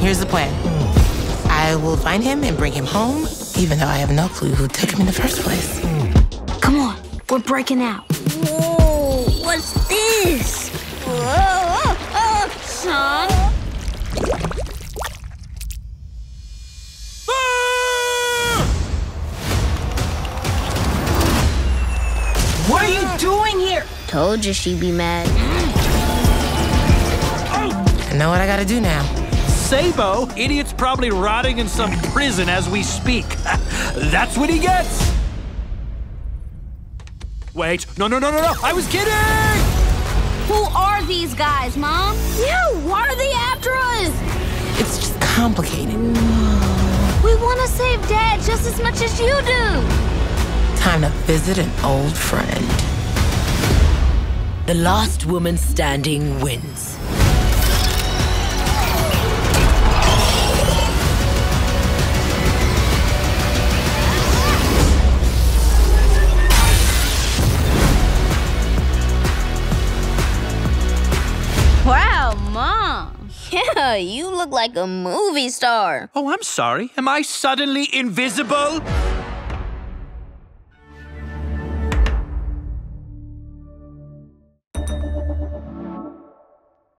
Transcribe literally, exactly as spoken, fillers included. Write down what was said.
Here's the plan. I will find him and bring him home, even though I have no clue who took him in the first place. Come on, we're breaking out. Whoa, what's this? Whoa, oh, oh, son. What are you doing here? Told you she'd be mad. I know what I gotta do now. Sabo, idiot's probably rotting in some prison as we speak. That's what he gets. Wait, no, no, no, no, no, I was kidding! Who are these guys, Mom? Yeah, why are they after us? It's just complicated. We want to save Dad just as much as you do. Time to visit an old friend. The last woman standing wins. Wow, Mom. Yeah, you look like a movie star. Oh, I'm sorry. Am I suddenly invisible?